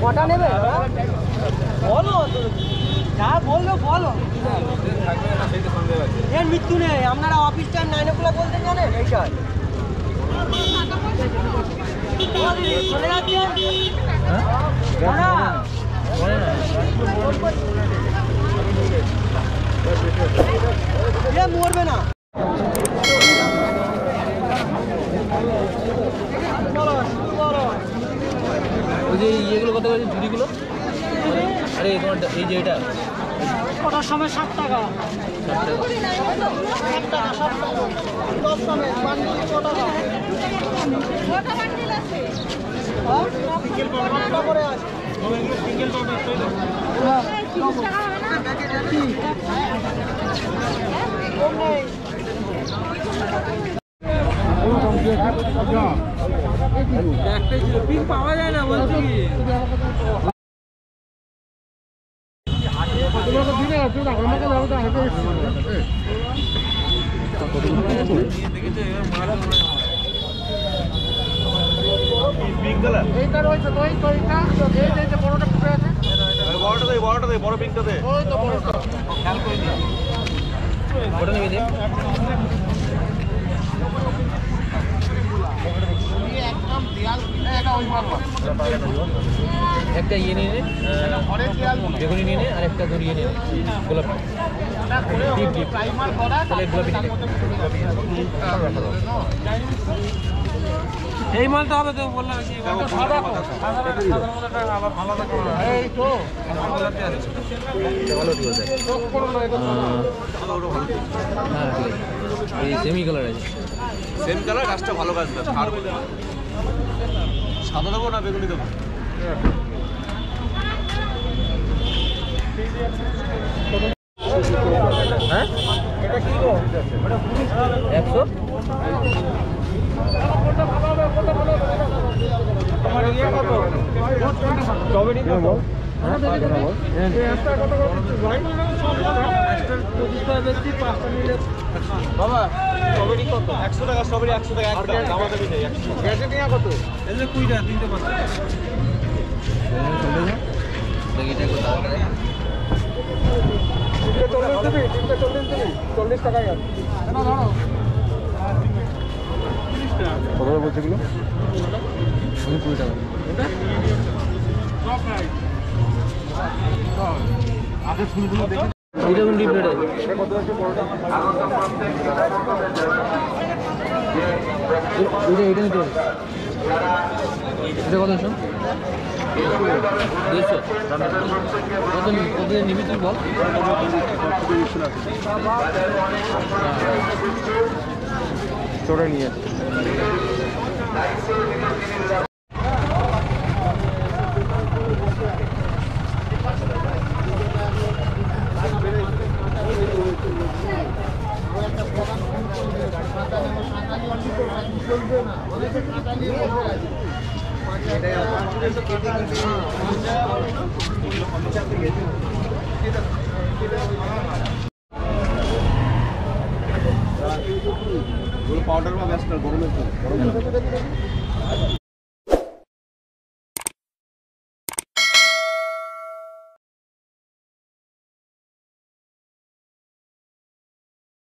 কটা নেবে বলো, যা বললো বলো। এর মৃত্যু নেই। আপনারা অফিস টাইম 9 o'clock বলতে জানেন? এইটাই চলে যাচ্ছে, মরবে না। ওই যে ইয়েগুলো কত করে ঝুড়িগুলো? আরে তোমার এই যে এটা কটার সময় 7 টাকা। 7 টাকা। 7 টাকা 7 টাকা। 10 সময় বান্ডিল 6 টাকা। কটা বান্ডিল আছে? হ্যাঁ সিঙ্গেল পাউডার করে আছে। এগুলো সিঙ্গেল পাউডার তাই তো? হ্যাঁ 30 টাকা হবে না? কি? কম নেই। একটাই ছিল, পিক পাওয়া যায় না বলছি কি? বড় পিকটা দে, খেয়াল করে দিই ওটা নেবে দে। একটা ইয়ে নিয়ে নে, বেগুনি নিয়ে নে, আর একটা ধরিয়ে নিয়ে নে গোলাপি। তাহলে গোলাপি নিয়ে এই মালটা হবে তো বললাম কি সাদা আলাদা করা এই তো গোলাপি আছে ভালো ঠিক আছে। হ্যাঁ ঠিক আছে, এই সেমি কালার আছে। সেম কালার, গাছটা ভালো গাছ না, সার বলে। সাদা দেবো না বেগুনি দেবো? হ্যাঁ এটা কি গো? 100। তোমার ইয়ে কত? স্ট্রবেরি কত? একটা কত করে ভাই? একটা 25 টাকা বেশি, 5টা নিলে বাবা স্ট্রবেরি কত? 100 টাকা স্ট্রবেরি, 100 টাকা একটা দাম দেবি নেই। গ্যাজেট নিয়া কত? এই যে 20 টাকা, 3টে পাঁচ। দেখি এটা কত দাম আছে। 40 দেবি, 40 দেবি, 40 টাকাই আছে। না ধরো কত বলছে এগুলো? 20 টাকা। সব প্রাইস আগে ফুলগুলো দেখে এটা কোন ডিপ রেট আছে? কত আছে বড়টা? এটা নিতে হবে। এটা কত আছে? 150। কত নিবি তুই বল? তোরা নিয়ে আসছে। पाउडर में बेस्ट कर गरम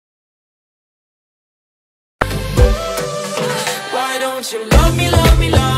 Why don't you love me, love me, love